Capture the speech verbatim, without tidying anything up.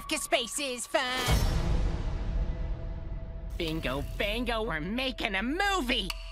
Space is fun. Bingo, bango, we're making a movie.